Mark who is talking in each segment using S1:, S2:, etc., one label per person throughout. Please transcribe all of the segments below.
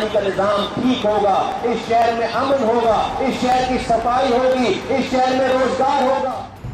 S1: पानी का निजाम ठीक होगा, इस शहर में अमन होगा, इस शहर की सफाई होगी, इस शहर में रोजगार होगा।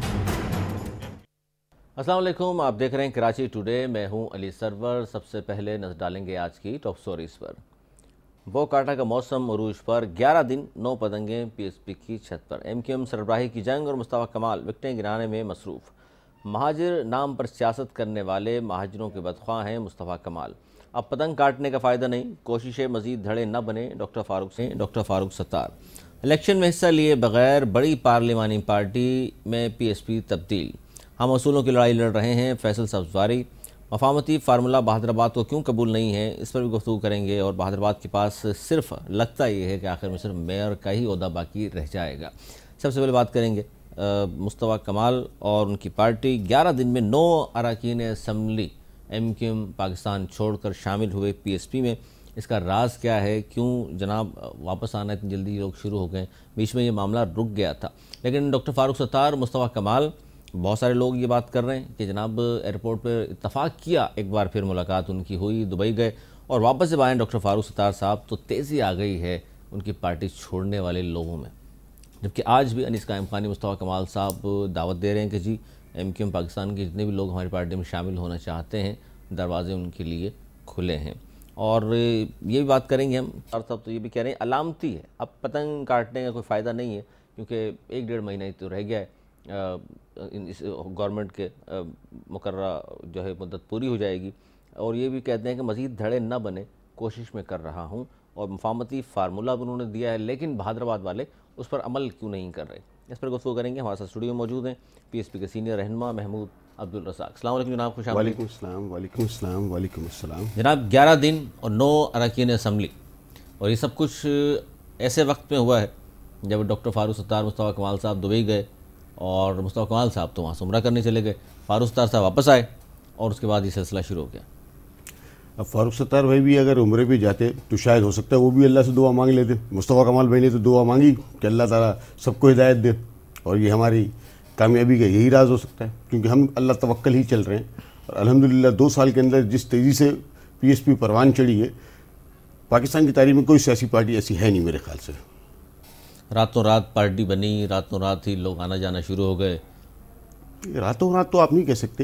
S2: अस्सलाम वालेकुम, आप देख रहे हैं कराची टुडे। मैं हूं अली सरवर। सबसे पहले नजर डालेंगे आज की टॉप स्टोरीज पर। वो काटा का मौसम अरूज पर, 11 दिन 9 पतंगें पीएसपी की छत पर। एमक्यूएम सरबराही की जंग और मुस्तफा कमाल विकटें गिराने में मसरूफ़। महाजिर नाम पर सियासत करने वाले महाजिरों के बदख्वाह हैं मुस्तफा कमाल। अब पतंग काटने का फ़ायदा नहीं, कोशिशें मज़ीद धड़े न बने, डॉक्टर फारूक सत्तार। इलेक्शन में हिस्सा लिए बगैर बड़ी पार्लिमानी पार्टी में पीएसपी तब्दील। हम असूलों की लड़ाई लड़ रहे हैं, फैसल सब्ज़वारी। मफामती फार्मूला बहादुराबाद को क्यों कबूल नहीं है, इस पर भी गुफ्तगू करेंगे। और बहादुराबाद के पास सिर्फ लगता ये है कि आखिर में सिर्फ मेयर का ही ओहदा बाकी रह जाएगा। सबसे पहले बात करेंगे मुस्तफा कमाल और उनकी पार्टी। 11 दिन में 9 अरकान असम्बली एमक्यूएम पाकिस्तान छोड़कर शामिल हुए पीएसपी में। इसका राज क्या है, क्यों जनाब वापस आना इतनी जल्दी लोग शुरू हो गए? बीच में ये मामला रुक गया था, लेकिन डॉक्टर फारूक सत्तार, मुस्तफा कमाल, बहुत सारे लोग ये बात कर रहे हैं कि जनाब एयरपोर्ट पर इत्तफाक किया, एक बार फिर मुलाकात उनकी हुई, दुबई गए और वापस जब आए डॉक्टर फारूक सत्तार साहब तो तेज़ी आ गई है उनकी पार्टी छोड़ने वाले लोगों में। जबकि आज भी अनीस कायम खानी, मुस्तफा कमाल साहब दावत दे रहे हैं कि जी एमक्यूएम पाकिस्तान के जितने भी लोग हमारी पार्टी में शामिल होना चाहते हैं, दरवाजे उनके लिए खुले हैं। और ये भी बात करेंगे हम, और साहब तो ये भी कह रहे हैं अलामती है, अब पतंग काटने का कोई फ़ायदा नहीं है क्योंकि 1-1.5 महीना ही तो रह गया है, इस गवर्नमेंट के मुकर्रा जो है मुद्दत पूरी हो जाएगी। और ये भी कहते हैं कि मज़ीद धड़े न बने, कोशिश में कर रहा हूँ। और मफामती फार्मूला भी उन्होंने दिया है, लेकिन बहादुराबाद वाले उस पर अमल क्यों नहीं कर रहे, इस पर गुफ्तगू करेंगे। हमारे साथ स्टूडियो में मौजूद हैं पीएसपी के सीनियर रहनुमा महमूद अब्दुल रज़ाक। अस्सलाम वालेकुम जनाब, खुश आमदीद।
S3: वालेकुम अस्सलाम
S2: जनाब 11 दिन और 9 अरकान असम्बली, और ये सब कुछ ऐसे वक्त में हुआ है जब डॉक्टर फारूक सत्तार, मुस्तफा कमाल साहब दुबई गए और मुस्तफा कमाल साहब तो वहाँ से उम्रा करने चले गए, फारूक सत्तार साहब वापस आए और उसके बाद ये सिलसिला शुरू हो गया।
S3: अब फारूक सत्तार भाई भी अगर उम्रे पे जाते तो शायद हो सकता है वो भी अल्लाह से दुआ मांग लेते। मुस्तफा कमाल भाई ने तो दुआ मांगी कि अल्लाह ताला सबको हिदायत दे, और ये हमारी कामयाबी का यही राज हो सकता है क्योंकि हम अल्लाह तवक्कल ही चल रहे हैं। और अल्हम्दुलिल्लाह 2 साल के अंदर जिस तेज़ी से पीएसपी परवान चढ़ी है, पाकिस्तान की तारीख में कोई सियासी पार्टी ऐसी है नहीं मेरे ख्याल से।
S2: रातों रात पार्टी बनी, रातों रात ही लोग आना जाना शुरू हो गए।
S3: रातों रात तो आप नहीं कह सकते।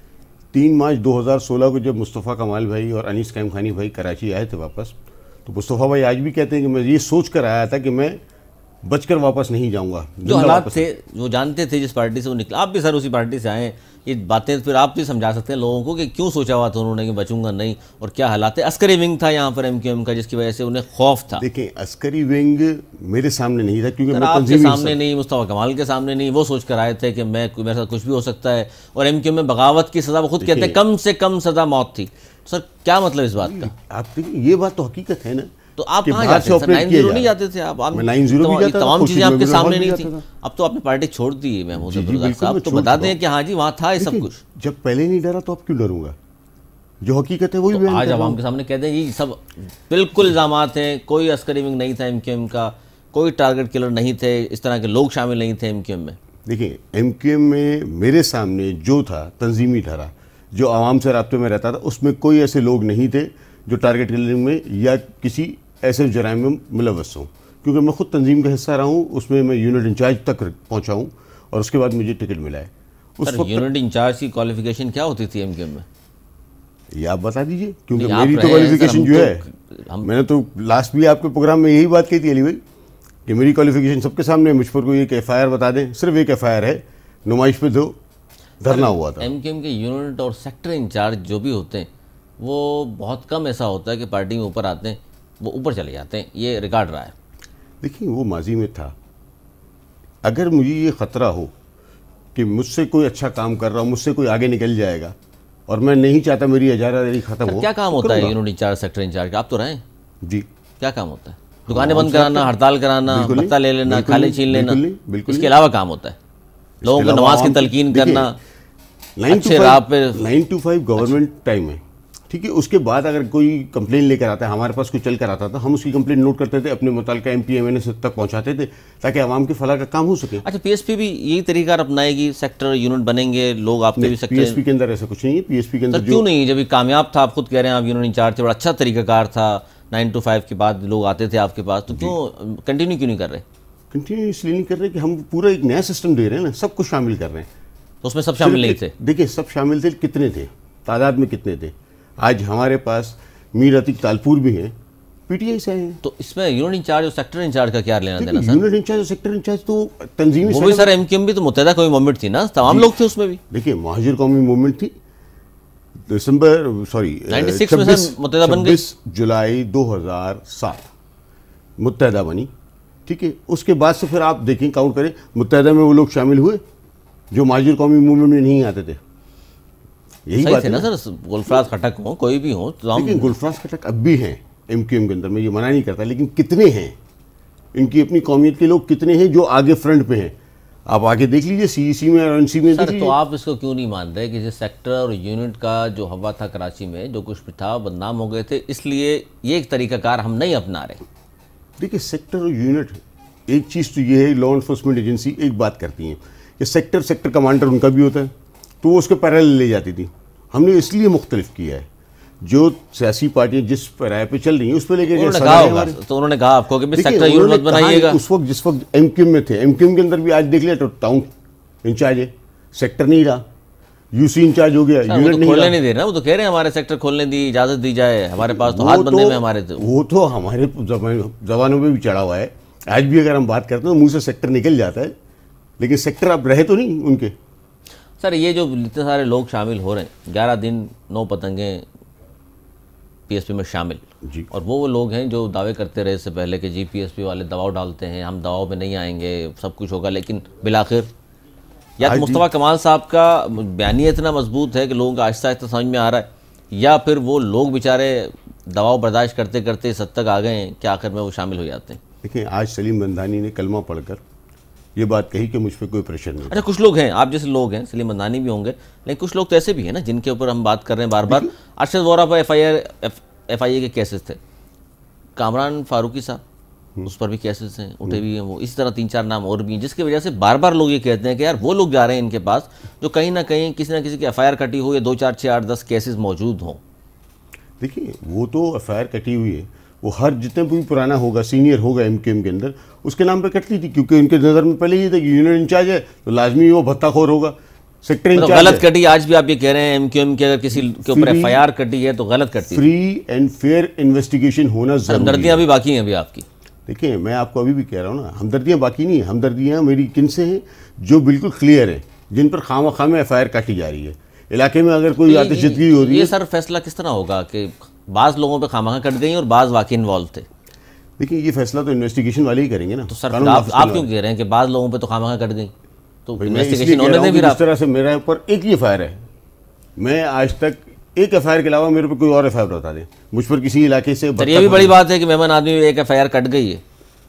S3: 3 मार्च 2016 को जब मुस्तफ़ा कमाल भाई और अनीस कायम खानी भाई कराची आए थे वापस, तो मुस्तफ़ा भाई आज भी कहते हैं कि मैं ये सोच कर आया था कि मैं बचकर वापस नहीं जाऊंगा।
S2: जो हालात थे, वो जानते थे जिस पार्टी से वो निकला। आप भी सर उसी पार्टी से आए, ये बातें फिर आप भी समझा सकते हैं लोगों को कि क्यों सोचा हुआ था उन्होंने कि बचूंगा नहीं, और क्या हालात है। अस्करी विंग था यहाँ पर एमक्यूएम का, जिसकी वजह से उन्हें खौफ था।
S3: देखें, अस्करी विंग मेरे सामने नहीं था क्योंकि मैं
S2: आपके सामने नहीं, मुस्तफा कमाल के सामने नहीं, वो सोच कर आए थे कि मेरे साथ कुछ भी हो सकता है। और एमक्यूएम में बगावत की सज़ा वो खुद कहते हैं कम से कम सज़ा मौत थी। सर क्या मतलब इस बात का?
S3: आप देखिए, ये बात तो हकीकत है ना।
S2: तो आप कहाँ जाते थे? 9-0 नहीं जाते थे आप?
S3: मैं 9-0 भी जाता था,
S2: तमाम चीज़ें आपके सामने नहीं थी।
S3: था।
S2: अब तो आपने पार्टी छोड़ दी है महमूद साहब, तो बता दें कि हाँ जी वहाँ था ये सब कुछ।
S3: जब पहले नहीं डरा तो अब क्यों डरूंगा? जो हकीकत है वही
S2: तो आज आवाम के सामने कह दें ये सब बिल्कुल इल्ज़ामात हैं, कोई अस्करी विंग नहीं था एमक्यूएम का, कोई टारगेट किलर नहीं थे, इस तरह के लोग शामिल नहीं थे एमक्यूएम में।
S3: देखिए, एमक्यूएम में मेरे सामने जो था तंजीमी धारा, जो आवाम से राब्ते में रहता था, उसमें कोई ऐसे लोग नहीं थे जो टारगेट किलिंग में या किसी ऐसे जराइम में मुलव्वस हूँ, क्योंकि मैं खुद तंजीम का हिस्सा रहा हूँ। उसमें मैं यूनिट इंचार्ज तक पहुँचा हूँ और उसके बाद मुझे टिकट मिला है।
S2: उस वक्त यूनिट इंचार्ज की क्वालिफिकेशन क्या होती थी एमक्यूएम में,
S3: ये आप बता दीजिए, क्योंकि मेरी तो क्वालिफिकेशन जो है, मैंने तो लास्ट भी आपके प्रोग्राम में यही बात कही थी अली भाई कि मेरी क्वालिफिकेशन सबके सामने, मुझ पर कोई एक FIR बता दें, सिर्फ एक FIR है, नुमाइश पे दो धरना हुआ था।
S2: एमक्यूएम के यूनिट और सेक्टर इंचार्ज जो भी होते हैं वो बहुत कम ऐसा होता है कि पार्टी में ऊपर आते हैं, वो ऊपर चले जाते हैं, ये रिकॉर्ड रहा है।
S3: देखिए, वो माजी में था। अगर मुझे ये ख़तरा हो कि मुझसे कोई अच्छा काम कर रहा हो, मुझसे कोई आगे निकल जाएगा और मैं नहीं चाहता मेरी इजाज़त ख़त्म हो।
S2: क्या काम होता है यूनिट इंचार्ज, सेक्टर इंचार्ज? आप तो रहे
S3: जी,
S2: क्या काम होता है? दुकानें बंद कराना, हड़ताल कराना, पत्ता ले लेना, खाले छीन लेना, इसके अलावा काम होता है लोगों को नमाज की तलकीन करना।
S3: 9 to 5 गवर्नमेंट टाइम है, ठीक है। उसके बाद अगर कोई कंप्लेन लेकर आता है, हमारे पास कोई चल कर आता था, हम उसकी कंप्लेन नोट करते थे, अपने मुताल्लिका MP MNA तक पहुंचाते थे ताकि आवाम के फलाह का काम हो सके।
S2: अच्छा, पीएसपी भी यही तरीका अपनाएगी, सेक्टर यूनिट बनेंगे लोग आपके भी सेक्टर?
S3: पीएसपी के अंदर ऐसा कुछ नहीं है। पीएसपी के अंदर
S2: क्यों नहीं? जब कामयाब था, आप खुद कह रहे हैं आप यूनिट इंचार्ज थे, बड़ा अच्छा तरीकाकार था, 9 to 5 के बाद लोग आते थे आपके पास, तो क्यों कंटिन्यू क्यों नहीं कर रहे?
S3: कंटिन्यू इसलिए नहीं कर रहे कि हम पूरा एक नया सिस्टम दे रहे हैं ना, सबको शामिल कर रहे हैं।
S2: तो उसमें सब शामिल नहीं थे?
S3: देखिए, सब शामिल थे, कितने थे, तादाद में कितने थे? आज हमारे पास मीर अतीक तालपुर भी हैं, पीटीआई से आए हैं।
S2: तो इसमें यूनिट इंचार्ज और सेक्टर इंचार्ज का क्या लेना देना सर?
S3: यूनिट इंचार्ज और सेक्टर इंचार्ज तो तंजीमी,
S2: वो भी सर एमक्यूएम भी तो मुत्तहदा कौमी मूवमेंट थी ना, तमाम लोग थे उसमें भी। देखिए,
S3: महाजिर कौमी मूवमेंट थी, 26 जुलाई 2007 मुत्तहदा बनी, ठीक है। उसके बाद से फिर आप देखें, काउंट करें, मुत्तहदा में वो लोग शामिल हुए जो महाजिर कौमी मूवमेंट में नहीं आते थे। यही बात है ना सर,
S2: गुलफराज खटक हो, कोई भी हो, तो
S3: लेकिन गुलफराज खटक अब भी हैं एमक्यूएम के अंदर, मैं ये मना नहीं करता, लेकिन कितने हैं, इनकी अपनी कौमियत के लोग कितने हैं जो आगे फ्रंट पे हैं? आप आगे देख लीजिए, सीईसी में और एनसी में।
S2: सर, तो आप इसको क्यों नहीं मान रहे कि जिस सेक्टर और यूनिट का जो हवा था कराची में, जो कुछ भी था, बदनाम हो गए थे, इसलिए ये एक तरीकाकार हम नहीं अपना रहे?
S3: देखिए, सेक्टर और यूनिट, एक चीज़ तो ये है, लॉ एनफोर्समेंट एजेंसी एक बात करती है कि सेक्टर कमांडर उनका भी होता है, तो वो उसके पैरेलल ले जाती थी। हमने इसलिए मुख्तलिफ किया है, जो सियासी पार्टियां जिस राय पे चल रही हैं उस पर लेके
S2: तो उन्होंने कहा आपको कि सेक्टर यूनिट मत बनाइएगा।
S3: उस वक्त जिस वक्त एमक्यूएम में थे, एमक्यूएम के अंदर भी आज देख लिया तो टाउन इंचार्ज है, सेक्टर नहीं रहा, यूसी इंचार्ज हो गया, यूनिट नहीं
S2: खोलने नहीं दे रहा। वो तो कह रहे हैं हमारे सेक्टर खोलने दी, इजाजत दी जाए, हमारे पास तो हाथ बंधे में हमारे।
S3: वो तो हमारे जबानों में भी चढ़ा हुआ है, आज भी अगर हम बात करते हैं तो मुंह से सेक्टर निकल जाता है, लेकिन सेक्टर अब रहे तो नहीं उनके।
S2: सर, ये जो इतने सारे लोग शामिल हो रहे हैं, 11 दिन 9 पतंगें पीएसपी में शामिल जी, और वो लोग हैं जो दावे करते रहे इससे पहले कि जी पीएसपी वाले दबाव डालते हैं, हम दबाव में नहीं आएंगे, सब कुछ होगा, लेकिन बिलाखिर या तो मुस्तफा कमाल साहब का बयानिया इतना मजबूत है कि लोगों को आहिस्ता आहिस्ता समझ में आ रहा है, या फिर वो लोग बेचारे दबाव बर्दाश्त करते करते इस हद तक आ गए हैं कि आखिर में वो शामिल हो जाते हैं।
S3: देखिए, आज सलीम बंदानी ने कलमा पढ़कर ये बात कही कि मुझ पर कोई प्रेशर नहीं।
S2: अच्छा, कुछ लोग हैं, आप जैसे लोग हैं, सलीम बंदानी भी होंगे, लेकिन कुछ लोग तो ऐसे भी हैं ना जिनके ऊपर हम बात कर रहे हैं बार बार। अरशद वोरा पर एफआईए के केसेस थे, कामरान फारूकी साहब, उस पर भी केसेस हैं, उठे भी हैं वो, इसी तरह 3-4 नाम और भी हैं, जिसकी वजह से बार बार लोग ये कहते हैं कि यार वो लोग जा रहे हैं इनके पास जो कहीं ना कहीं किसी ना किसी की एफआईआर कटी हो, या 2, 4, 6, 8, 10 केसेस मौजूद हों।
S3: देखिए, वो तो एफआईआर कटी हुई है, वो हर जितने भी पुराना होगा, सीनियर होगा एमक्यूएम के अंदर, उसके नाम पे कटती थी, क्योंकि उनके नज़र में पहले ये था कि यूनिट इंचार्ज है तो लाजमी वो भत्ताखोर होगा, सेक्टर इंचार्ज
S2: गलत कटी। आज भी आप ये कह रहे हैं एमक्यूएम के अगर किसी के ऊपर एफआईआर कटी है तो गलत कटी।
S3: फ्री एंड फेयर इन्वेस्टिगेशन होना जरूरी है।
S2: हमदर्दियां भी बाकी हैं अभी आपकी।
S3: देखिए, मैं आपको अभी भी कह रहा हूँ ना, हमदर्दियाँ बाकी नहीं है, हमदर्दियाँ मेरी किनसे हैं जो बिल्कुल क्लियर है, जिन पर खामा में एफआईआर काटी जा रही है। इलाके में अगर कोई आतिशबाजी हो रही है,
S2: ये सर फैसला किस तरह होगा कि बाज़ लोगों पे खामा कट गई और बाज़ वाकई इन्वॉल्व थे?
S3: देखिए, ये फैसला तो इन्वेस्टिगेशन वाले ही करेंगे ना।
S2: तो सर आप क्यों कह रहे हैं कि बाज़ लोगों पे तो खामा कट गई? तो इन्वेस्टिगेशन होने दें।
S3: जिस तरह से मेरे ऊपर एक ही एफआईआर है, मैं आज तक एक एफआईआर के अलावा मेरे पर कोई और एफआईआर बता दें मुझ पर किसी इलाके से।
S2: ये भी बड़ी बात है कि मेहमान आदमी में एक एफआईआर कट गई है।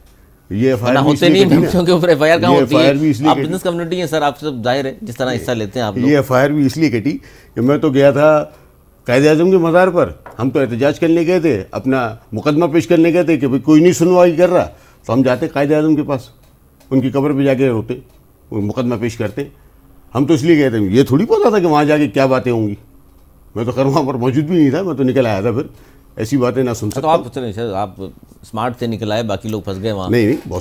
S3: ये एफआईआर
S2: होते नहीं, के ऊपर एफआईआर कहाँ होती है? आप बिजनेस
S3: कम्युनिटी
S2: कम्युनिटी है सर, आप सब जाहिर है जिस तरह हिस्सा लेते हैं आप लोग।
S3: ये एफआईआर भी इसलिए कटी कि मैं तो गया था कायदे आज़म के मज़ार पर, हम तो एहतजाज करने गए थे, अपना मुकदमा पेश करने गए थे कि भाई कोई नहीं सुनवाई कर रहा, तो हम जाते कायदे आज़म के पास, उनकी कब्र पे जाके रोते, मुकदमा पेश करते। हम तो इसलिए गए थे, ये थोड़ी पता था कि वहाँ जाके क्या बातें होंगी। मैं तो खैर वहाँ पर मौजूद भी नहीं था, मैं तो निकल आया था, फिर ऐसी बातें ना सुन सकता।
S2: तो आप चलिए सर, आप स्मार्ट से निकल आए, बाकी लोग फंस गए वहाँ?
S3: नहीं, बहुत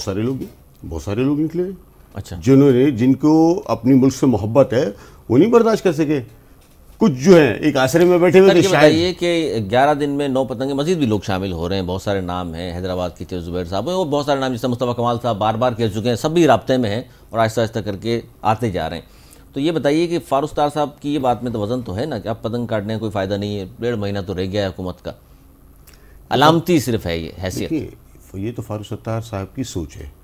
S3: सारे लोग निकले। अच्छा, जिनको अपनी मुल्क से मोहब्बत है वो नहीं बर्दाश्त कर सके। कुछ जो है एक आश्रय में बैठे हुए थे।
S2: बताइए कि 11 दिन में 9 पतंगे, मजीद भी लोग शामिल हो रहे हैं, बहुत सारे नाम हैं, हैदराबाद के जुबैर साहब और बहुत सारे नाम, जिससे मुस्तफा कमाल साहब बार बार कह चुके हैं, सभी राब्ते में हैं और आहिस्ता आहिस्ता करके आते जा रहे हैं। तो ये बताइए कि फारूक सत्तार साहब की ये बात में तो वजन तो है ना कि अब पतंग काटने का कोई फ़ायदा नहीं है, 1.5 महीना तो रह गया है हुकूमत का, अलामती सिर्फ है ये हैसियत।
S3: ये तो फारूक सत्तार साहब की सोच है।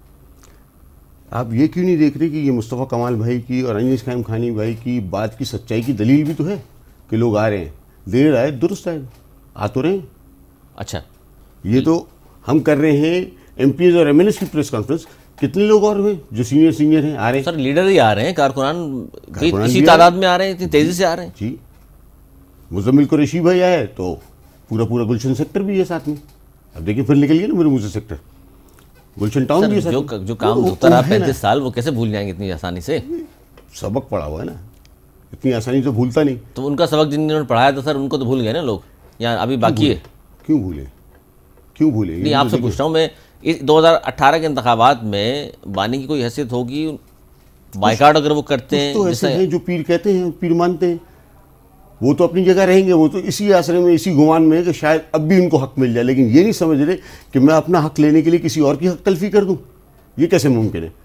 S3: आप ये क्यों नहीं देख रहे कि ये मुस्तफ़ा कमाल भाई की और अनीस खान खानी भाई की बात की सच्चाई की दलील भी तो है कि लोग आ रहे हैं, देर आए दुरुस्त आए, आ तो रहे हैं।
S2: अच्छा, ये
S3: तो हम कर रहे हैं एमपीएस और एमएनएस की प्रेस कॉन्फ्रेंस, कितने लोग और हुए जो सीनियर हैं आ रहे हैं।
S2: सर, लीडर ही आ रहे हैं, कारकुनान इसी तादाद में आ रहे हैं, इतनी तेज़ी से आ रहे हैं
S3: जी। मुजम्मिल कुरैशी भाई आए तो पूरा गुलशन सेक्टर भी है साथ में। अब देखिए फिर निकल गया ना मेरे मुँह से सेक्टर, गुलशन टाउन भी है।
S2: जो काम होता रहा 35 साल, वो कैसे भूल जाएंगे इतनी आसानी से?
S3: सबक पढ़ा हुआ है ना, इतनी आसानी तो भूलता नहीं।
S2: तो उनका सबक जिन्होंने पढ़ाया था सर, उनको तो भूल गए ना लोग, या अभी बाकी है?
S3: क्यों भूले? क्यों भूले?
S2: नहीं, आपसे पूछ रहा हूँ मैं, इस 2018 के इंतखाबात में बानी की कोई हैसियत होगी? बाइकाट अगर वो करते हैं,
S3: तो ऐसे हैं जो पीर कहते हैं, पीर मानते हैं, वो तो अपनी जगह रहेंगे, वो तो इसी आसरे में, इसी गुमान में है कि शायद अब भी उनको हक मिल जाए, लेकिन ये नहीं समझ रहे कि मैं अपना हक लेने के लिए किसी और की हक तलफी कर दूं। ये कैसे मुमकिन है?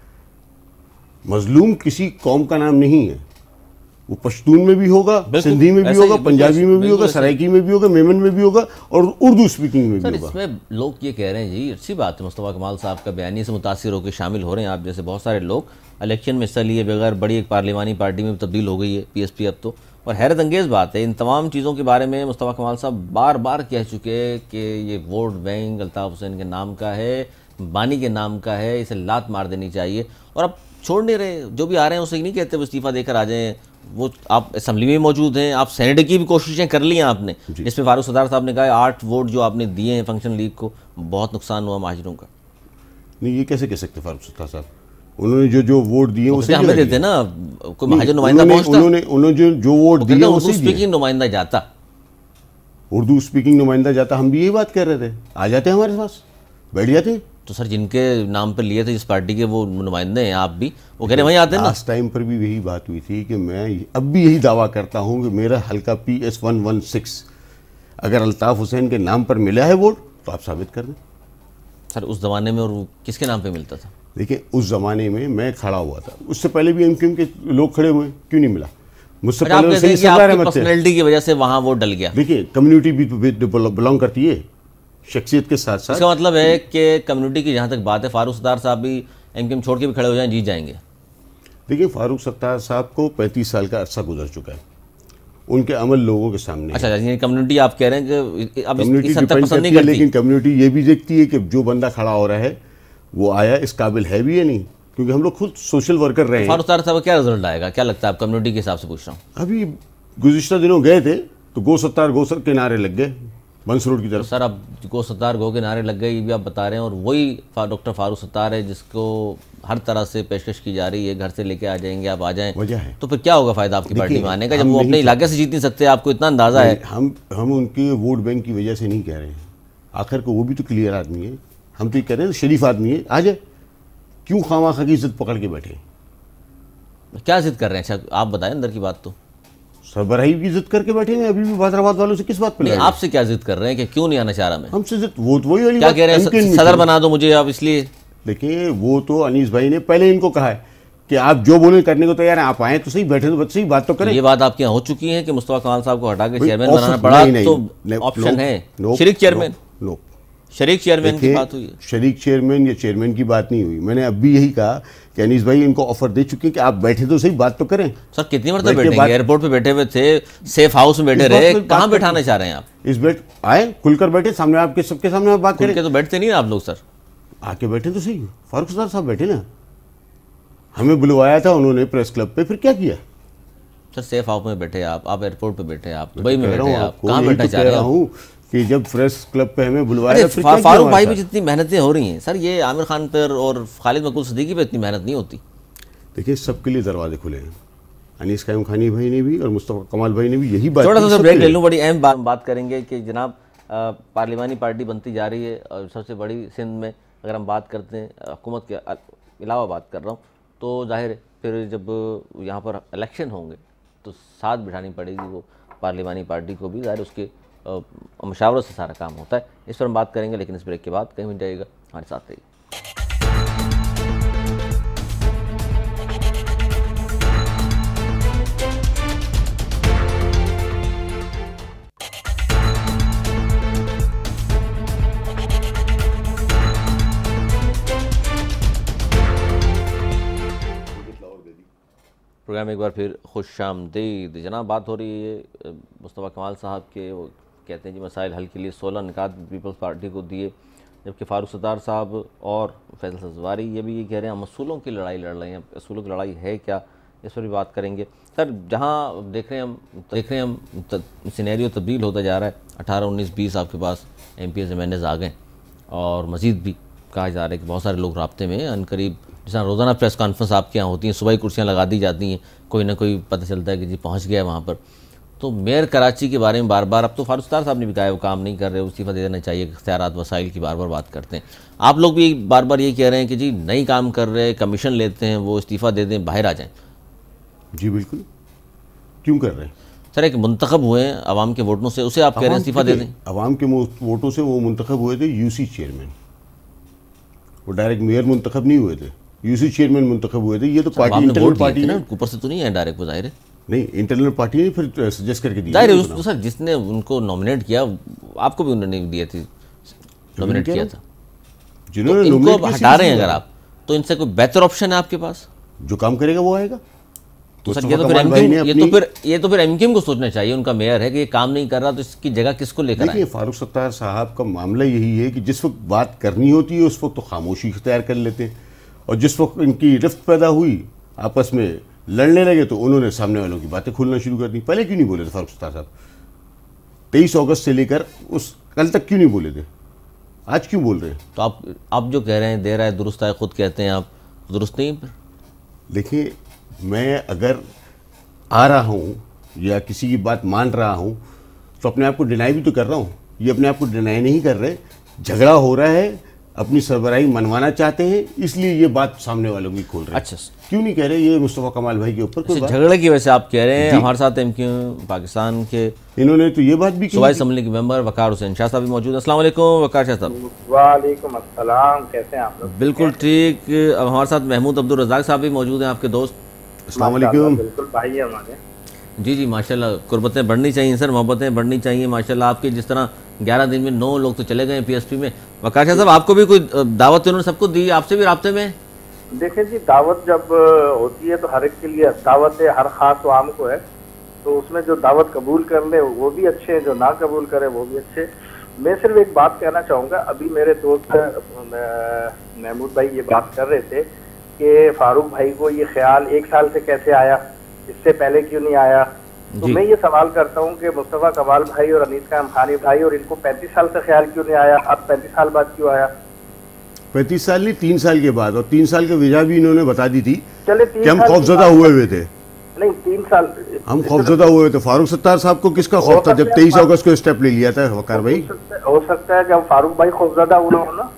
S3: मजलूम किसी कौम का नाम नहीं है, वो पश्तून में भी होगा, सिंधी में भी होगा, पंजाबी में भी होगा, सराइकी में भी होगा, मेमन में भी होगा और उर्दू स्पीकिंग में भी होगा।
S2: इसमें लोग ये कह रहे हैं जी, अच्छी बात है, मुस्तफ़ा कमाल साहब का बयानी से मुतासिर होकर शामिल हो रहे हैं आप जैसे बहुत सारे लोग, इलेक्शन में हिस्सा लिए बगैर बड़ी एक पार्लिमानी पार्टी में तब्दील हो गई है पीएसपी अब तो। और हैरत अंगेज़ बात है, इन तमाम चीज़ों के बारे में मुस्तफ़ा कमाल साहब बार बार कह चुके हैं कि ये वोट बैंक अल्ताफ़ हुसैन के नाम का है, बानी के नाम का है, इसे लात मार देनी चाहिए। और अब छोड़ नहीं रहे, जो भी आ रहे हैं उसे नहीं कहते वो इस्तीफ़ा देकर आ जाएँ। वो आप असम्बली में मौजूद हैं, आप सेनेट की भी कोशिशें कर ली हैं आपने, जिसमें फारूक सत्तार साहब ने कहा 8 वोट जो आपने दिए हैं फंक्शन लीग को, बहुत नुकसान हुआ महाजरों का।
S3: नहीं, ये कैसे कह सकते फारूक सत्तार साहब? उन्होंने जो वोट दिए उसे
S2: हमें देते ना, कोई महाजर नुमाइंदा पहुंचता,
S3: उन्होंने जो वोट दिए
S2: उर्दू स्पीकिंग नुमाइंदा जाता,
S3: उर्दू स्पीकिंग नुमाइंदा जाता। हम भी यही बात कर रहे थे, आ जाते हमारे पास, बैठ जाते।
S2: तो सर जिनके नाम पर लिए थे जिस पार्टी के वो नुमाइंदे हैं आप भी, वो कह रहे वहीं आते हैं ना।
S3: लास्ट टाइम पर भी यही बात हुई थी कि मैं अब भी यही दावा करता हूं कि मेरा हल्का PS116 अगर अल्ताफ़ हुसैन के नाम पर मिला है वोट तो आप साबित कर दें।
S2: सर उस ज़माने में और वो किसके नाम पे मिलता था?
S3: देखिए, उस ज़माने में मैं खड़ा हुआ था, उससे पहले भी MQM के लोग खड़े हुए, क्यों नहीं मिला? मुझसे पहले सरवार अहमद थे।
S2: पर्सनैलिटी की वजह से वहाँ वोट डल गया।
S3: देखिए, कम्युनिटी भी बिलोंग करती है शख्सियत के साथ साथ।
S2: इसका मतलब है कि कम्युनिटी की जहाँ तक बात है, फारूक सत्तार साहब भी MQM छोड़ के भी खड़े हो जाएं, जीत जाएंगे।
S3: देखिए, फारूक सत्तार साहब को 35 साल का अरसा गुजर चुका है, उनके अमल लोगों के सामने।
S2: अच्छा, कम्युनिटी आप कह रहे हैं कि अब
S3: कम्युनिटी
S2: इस हद तक पसंद नहीं
S3: करती है,
S2: करती,
S3: लेकिन कम्युनिटी ये भी देखती है कि जो बंदा खड़ा हो रहा है वो आया इस काबिल है भी या नहीं, क्योंकि हम लोग खुद सोशल वर्कर रहे हैं।
S2: फारूक सत्तार साहब क्या रिजल्ट आएगा, क्या लगता है? आप कम्युनिटी के हिसाब से पूछ रहा हूँ।
S3: अभी गुज़िश्ता दिनों गए थे तो गो सत्तार के नारे लग गए बंस रोड की तरफ।
S2: सर अब गो सत्तार गो के नारे लग गए, ये भी आप बता रहे हैं, और वही डॉक्टर फारूक सत्तार है जिसको हर तरह से पेशकश की जा रही है, घर से लेके आ जाएंगे, आप आ जाएं।
S3: वजह है
S2: तो फिर क्या होगा फायदा आपकी पार्टी में आने का, जब वो अपने इलाके से जीत नहीं सकते? आपको इतना अंदाजा है?
S3: हम उनके वोट बैंक की वजह से नहीं कह रहे हैं, आखिर को वो भी तो क्लियर आदमी है। हम तो ये कह रहे हैं शरीफ आदमी है, आ जाए, क्यों खामा की इज्जत पकड़ के बैठे?
S2: क्या जिद कर रहे हैं? अच्छा आप बताएं अंदर की बात। तो
S3: सरबराही की इज्जत करके बैठे हैं, अभी भी हैदराबाद वालों से किस बात पे?
S2: आपसे क्या जिद कर रहे हैं कि क्यों नहीं आना चाह रहा मैं?
S3: हमसे जिद वोट वही वाली
S2: क्या कह रहे हैं, सदर बना दो मुझे आप, इसलिए?
S3: देखिए, वो तो अनीस भाई ने पहले इनको कहा है कि आप जो बोले करने को तैयार हैं, आप आए तो सही, बैठे तो सही बात तो करें।
S2: ये बात आपके यहाँ हो चुकी है कि मुस्तफा कमाल साहब को हटा के चेयरमैन बनाना पड़ा, तो ऑप्शन है शरीक चेयरमैन।
S3: नो,
S2: शरीक चेयरमैन की बात हुई है।
S3: शरीक चेयरमैन या चेयरमैन की बात नहीं हुई। मैंने अब भी यही कहा कि अनीस भाई इनको ऑफर दे चुके हैं कि आप बैठे तो सही, बात तो करें।
S2: सर कितनी मरतबा बैठेंगे? एयरपोर्ट पे बैठे हुए थे, सेफ हाउस में बैठे रहे, कहाँ बैठाना चाह रहे हैं आप?
S3: इस बैठ आए, खुलकर बैठे, सामने आपके सबके सामने आप बात करें।
S2: तो बैठते नहीं आप लोग सर,
S3: आके बैठे तो सही। फारूक सत्तार साहब बैठे ना, हमें बुलवाया था उन्होंने प्रेस क्लब पे, फिर क्या किया?
S2: सर सेफ हाउस में बैठे आप एयरपोर्ट पे बैठे, आप दुबई में बैठे, आप
S3: कहाँ
S2: बैठना चाह रहे
S3: हूँ कि जब प्रेस क्लब पे हमें बुलवाया,
S2: फारूक भाई भी जितनी मेहनतें हो रही हैं सर, ये आमिर खान पर और खालिद मकबूल सिद्दीकी पे इतनी मेहनत नहीं होती।
S3: देखिए, सबके लिए दरवाजे खुले हैं। अनीस कायम खानी भाई ने भी और मुस्तफा कमाल भाई ने भी यही बात।
S2: थोड़ा सा ब्रेक ले लूँ, बड़ी अहम बात करेंगे कि जनाब पार्लिमानी पार्टी बनती जा रही है, और सबसे बड़ी सिंध में अगर हम बात करते हैं, हुकूमत के अलावा बात कर रहा हूँ, तो जाहिर है फिर जब यहाँ पर इलेक्शन होंगे तो साथ बिठानी पड़ेगी वो पार्लिमानी पार्टी को भी, जाहिर उसके मशावरत से सारा काम होता है। इस पर हम बात करेंगे, लेकिन इस ब्रेक के बाद कहीं मिल जाएगा, हमारे साथ रहिए। प्रोग्राम एक बार फिर खुशामदीद। जनाब बात हो रही है मुस्तफ़ा कमाल साहब के, वो कहते हैं जी मसाइल हल के लिए 16 निकात पीपल्स पार्टी को दिए, जबकि फारूक सत्तार साहब और फैसल सजवारी ये भी ये कह रहे हैं हम असूलों की लड़ाई लड़ रहे हैं। असूलों की लड़ाई है क्या, इस पर भी बात करेंगे। सर जहाँ देख रहे हैं हम सिनेरियो तब्दील होता जा रहा है, 18, 19, 20 आपके पास MPs MNAs आ गए, और मज़ीद भी कहा जा रहा है कि बहुत सारे लोग राब्ते में अनकरीब, जैसा रोज़ाना प्रेस कॉन्फ्रेंस आपके यहाँ होती हैं, सुबह ही कुर्सियाँ लगा दी जाती हैं, कोई ना कोई पता चलता है कि जी पहुँच गया है वहाँ पर। तो मेयर कराची के बारे में बार बार, अब तो फारूक सत्तार साहब ने भी कहा है वो काम नहीं कर रहे, इस्तीफा दे देना चाहिए, इख्तियारात वसाइल की बार बार बात करते हैं। आप लोग भी बार बार ये कह रहे हैं कि जी नहीं काम कर रहे, कमीशन लेते हैं, वो इस्तीफा दे दें, बाहर आ जाएं।
S3: जी बिल्कुल, क्यों कर रहे हैं
S2: सर? एक मुंतखब हुए हैं अवाम के वोटों से, उसे आप कह रहे हैं इस्तीफा दे दें?
S3: अवाम के वोटों से वो मुंतखब हुए थे यूसी चेयरमैन, वो डायरेक्ट मेयर मुंतखब नहीं हुए थे, यूसी चेयरमैन मुंतखब हुए थे। ये तो पार्टी इंटरनल पार्टी है,
S2: ऊपर से तो नहीं है डायरेक्ट, वो जाहिर है
S3: नहीं, इंटरनल पार्टी ने फिर सजेस्ट करके दिया।
S2: जाहिर है सर, जिसने उनको नॉमिनेट किया आपको भी उन्होंने दिए थी, नॉमिनेट किया था, जिन्होंने इनको अब हटा रहे हैं अगर आप, तो इनसे कोई बेहतर ऑप्शन है आपके पास?
S3: जो काम करेगा वो आएगा।
S2: तो सर ये तो फिर एमक्यूएम को सोचना चाहिए, उनका मेयर है कि ये काम नहीं कर रहा तो इसकी जगह किसको लेकर आए?
S3: फारूक सत्तार साहब का मामला यही है कि जिस वक्त बात करनी होती है उस वक्त तो खामोशी इख्तियार कर लेते हैं, और जिस वक्त इनकी रिफ्त पैदा हुई, आपस में लड़ने लगे, तो उन्होंने सामने वालों की बातें खोलना शुरू कर दी। पहले क्यों नहीं बोले थे फारूक सत्तार साहब? 23 अगस्त से लेकर उस कल तक क्यों नहीं बोले थे? आज क्यों बोल रहे हैं?
S2: तो आप जो कह रहे हैं दे रहा है दुरुस्त है, खुद कहते हैं आप दुरुस्त नहीं।
S3: देखिए, मैं अगर आ रहा हूँ या किसी की बात मान रहा हूँ तो अपने आप को डिनाई भी तो कर रहा हूँ। ये अपने आप को डिनाई नहीं कर रहे, झगड़ा हो रहा है, अपनी सरबराही मनवाना चाहते हैं, इसलिए ये बात सामने वालों की खोल रहे हैं।
S2: अच्छा,
S3: क्यों नहीं कह रहे ये मुस्तफ़ा कमाल भाई के ऊपर कोई बात?
S2: झगड़े की वजह से आप कह रहे हैं? हमारे साथ एमक्यू पाकिस्तान के
S3: इन्होंने तो ये बात भी की।
S2: सूबाई असम्बली के मेंबर वकार हुसैन शाह साहब भी मौजूद हैं। अस्सलाम वालेकुम वकार शाह साहब।
S4: वालेकुम अस्सलाम, कैसे हैं आप लोग?
S2: बिल्कुल ठीक। अब हमारे साथ महमूद अब्दुल रज़ाक साहब भी मौजूद हैं, आपके दोस्त।
S3: अस्सलाम वालेकुम।
S4: बिल्कुल भाई है हमारे।
S2: जी जी माशाल्लाह, कुर्बतें बढ़नी चाहिए सर, मोहब्बतें बढ़नी चाहिए माशाल्लाह। आपके जिस तरह 11 दिन में 9 लोग तो चले गए पीएसपी में। वकार शाह साहब, आपको भी कोई दावत उन्होंने सबको दी, आपसे भी राब्ते में?
S4: देखिए जी, दावत जब होती है तो हर एक के लिए दावत है, हर खास तो आम को है, तो उसमें जो दावत कबूल कर ले वो भी अच्छे हैं, जो ना कबूल करे वो भी अच्छे। मैं सिर्फ एक बात कहना चाहूँगा, अभी मेरे दोस्त महमूद भाई ये बात कर रहे थे कि फारूक भाई को ये ख्याल 1 साल से कैसे आया, इससे पहले क्यों नहीं आया? तो मैं ये सवाल करता हूँ कि मुस्तफ़ा कमाल भाई और अनीस खान खानी भाई और इनको 35 साल से ख्याल क्यों नहीं आया? अब 35 साल बाद क्यों आया?
S3: 35 साल नहीं, 3 साल के बाद, और 3 साल की वजह भी इन्होंने बता दी थी।
S4: चले
S3: कि हम खौफजदा हुए थे।
S4: नहीं, 3 साल
S3: हम खौफजदा हुए थे। फारूक सत्तार साहब को किसका खौफ था जब 23 अगस्त को स्टेप ले लिया था वकार भाई?
S4: हो सकता है कि हम फारूक भाई खौफजदा हुए हो ना।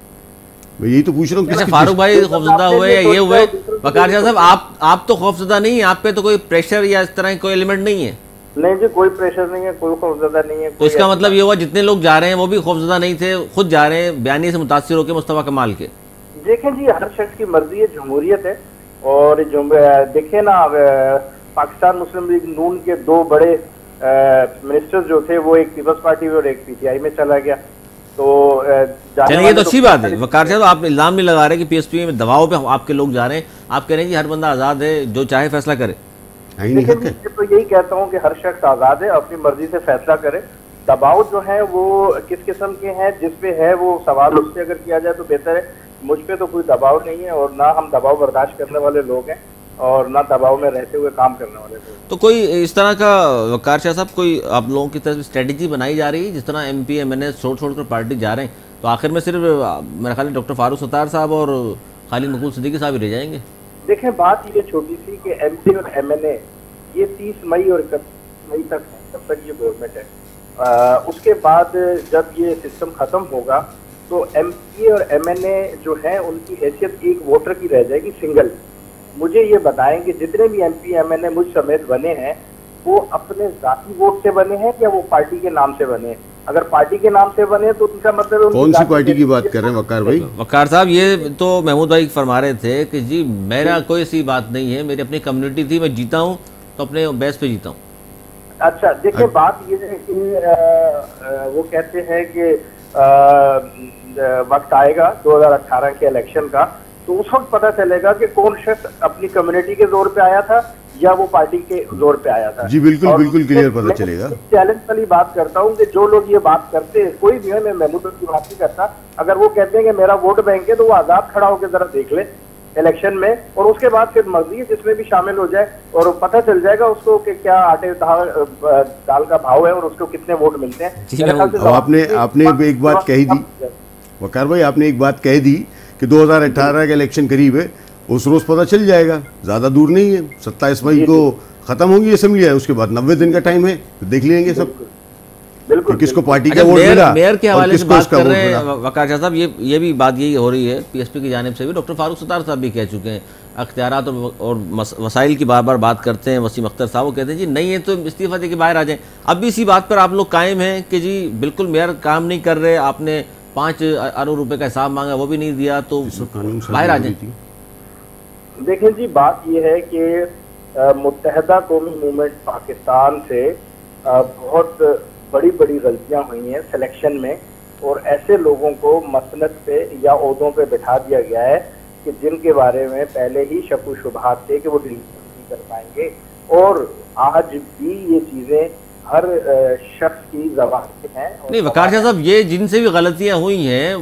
S3: मैं यही तो पूछ रहा हूँ,
S2: फारूक भाई खौफजदा हुए या ये हुए? वकार शाह साहब, आप तो खौफजदा नहीं है, आप पे तो कोई प्रेशर या इस तरह कोई एलिमेंट नहीं है?
S4: नहीं जी, कोई प्रेशर नहीं है, कोई खौफजदा नहीं है।
S2: तो इसका मतलब ये हुआ जितने लोग जा रहे हैं वो भी खौफजदा नहीं थे, खुद जा रहे हैं बयानी से मुतासिर होकर मुस्तफ़ा कमाल के।
S4: देखें जी, हर शख्स की मर्जी है, जमहूरियत है, और देखें ना, पाकिस्तान मुस्लिम लीग नून के 2 बड़े मिनिस्टर जो थे वो एक पीपल्स पार्टी में और एक पीटीआई में चला गया। तो
S2: चलिए, ये तो अच्छी बात है। वकार साहब, आप इल्जाम नहीं लगा रहे कि पीएसपी में दबाव पे आपके लोग जा रहे हैं, आप कह रहे हैं कि हर बंदा आज़ाद है, जो चाहे फैसला करे।
S4: देखिए, मैं तो यही कहता हूँ कि हर शख्स आज़ाद है, अपनी मर्जी से फैसला करे। दबाव जो है वो किस किस्म के हैं, जिस पे है वो सवाल उससे अगर किया जाए तो बेहतर है। मुझ पे तो कोई दबाव नहीं है, और ना हम दबाव बर्दाश्त करने वाले लोग हैं, और ना दबाव में रहते हुए काम करने वाले लोग।
S2: तो कोई इस तरह का वकार शाह साहब, कोई आप लोगों की तरफ स्ट्रेटजी बनाई जा रही है? जिस तरह MP MNA छोड़ पार्टी जा रहे हैं, तो आखिर में सिर्फ मेरा ख्याल है डॉक्टर फारूक सत्तार साहब और खालिद मकबूल सिद्दीकी साहब ही रह जाएंगे।
S4: देखें, बात ये छोटी सी कि MP और MNA ये 30 मई और 31 मई तक है, तब तक ये गवर्नमेंट है। उसके बाद जब ये सिस्टम खत्म होगा तो MP और MNA जो है उनकी हैसियत एक वोटर की रह जाएगी, सिंगल। मुझे ये बताएं कि जितने भी MP MNA मुझ समेत बने हैं वो अपने जाती वोट से बने हैं या वो पार्टी के नाम से बने हैं? अगर पार्टी के नाम से बने तो उनका मतलब
S3: कौन सी पार्टी की बात कर रहे हैं वकार भाई?
S2: वकार साहब, ये तो महमूद भाई फरमा रहे थे कि जी मेरा कोई ऐसी बात नहीं है, मेरी अपनी कम्युनिटी थी, मैं जीता हूँ तो अपने बेस पे जीता हूँ।
S4: अच्छा, देखिए, बात ये है कि वो कहते हैं कि वक्त आएगा 2018 के इलेक्शन का, तो उस वक्त पता चलेगा कि कौन शख्स अपनी कम्युनिटी के जोर पे आया था या वो पार्टी के जोर पे आया था।
S3: जी बिल्कुल, बिल्कुल क्लियर पता चलेगा।
S4: चैलेंज वाली बात करता हूँ कि जो लोग ये बात करते हैं, कोई भी है, मैं महमूद की बात नहीं करता, अगर वो कहते हैं कि मेरा वोट बैंक है तो वो आजाद खड़ा होकर जरा देख ले इलेक्शन में, और उसके बाद फिर मर्जी है जिसमें भी शामिल हो जाए, और पता चल जाएगा उसको कि क्या आटे दाल का भाव है और उसको कितने वोट मिलते हैं।
S3: आपने एक बात कही दी वकार भाई, आपने एक बात कह दी कि 2018 का इलेक्शन करीब है, उस रोज पता चल जाएगा, ज्यादा दूर नहीं है। 27 मई को खत्म होगी असेंबली है, उसके बाद 90 दिन का टाइम है, तो देख लेंगे सब
S4: बिल्कुल
S3: किसको पार्टी का
S2: अच्छा,
S3: वोट मिला,
S2: मेयर के हवाले से बात कर रहे हैं
S3: मिला।
S2: वकार शाह साहब, ये भी बात यही हो रही है पीएसपी की जानिब से भी। डॉक्टर फारूक सत्तार साहब भी कह चुके हैं, अख्तियारात और वसाइल की बार बार बात करते हैं। वसीम अख्तर साहब वो कहते हैं जी नहीं है तो इस्तीफा दे के बाहर आ जाएं। अब भी इसी बात पर आप लोग कायम हैं कि जी बिल्कुल मेयर काम नहीं कर रहे, आपने 5 अरब रुपए का हिसाब मांगा वो भी नहीं दिया तो बाहर आ जाए।
S4: देखिए जी, बात यह है कि मुत्तहदा कौमी मूवमेंट पाकिस्तान से बहुत बड़ी बड़ी गलतियां हुई हैं सिलेक्शन में, और ऐसे लोगों को मसनद पे या ओहदों पे बिठा दिया गया है कि जिनके बारे में पहले ही शक व शुबहात थे कि वो डिलीवर नहीं कर पाएंगे। और आज भी ये चीज़ें हर शख्स की ज़बान पे हैं।
S2: नहीं वकार शाह साहब, ये जिनसे भी गलतियां हुई हैं,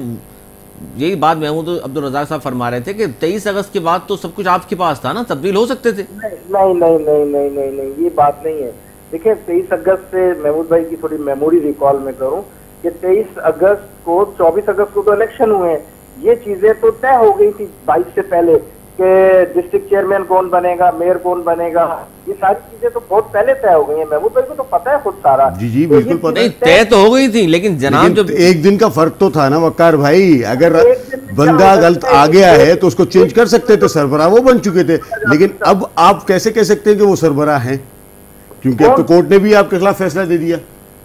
S2: यही बात महमूद अब्दुल रज़ाक साहब फरमा रहे थे कि 23 अगस्त के बाद तो सब कुछ आपके पास था ना, तब्दील हो सकते थे।
S4: नहीं नहीं नहीं नहीं नहीं नहीं, ये बात नहीं है। देखिए 23 अगस्त से महमूद भाई की थोड़ी मेमोरी रिकॉल में करूं कि 23 अगस्त को 24 अगस्त को तो इलेक्शन हुए हैं। ये चीजें तो तय हो गई थी 22 से पहले कि डिस्ट्रिक्ट चेयरमैन कौन बनेगा, मेयर कौन बनेगा, ये सारी चीजें तो बहुत पहले तय हो गई हैं। महमूद भाई को तो पता है खुद सारा।
S3: जी बिल्कुल पता।
S2: नहीं तय तो हो गई थी, लेकिन जनाब जब
S3: एक दिन का फर्क तो था ना वकार भाई, अगर बंदा गलत आ गया है तो उसको चेंज कर सकते थे, सरबराह वो बन चुके थे। लेकिन अब आप कैसे कह सकते हैं कि वो सरबराह हैं, क्योंकि अब तो कोर्ट ने भी आपके खिलाफ फैसला दे दिया।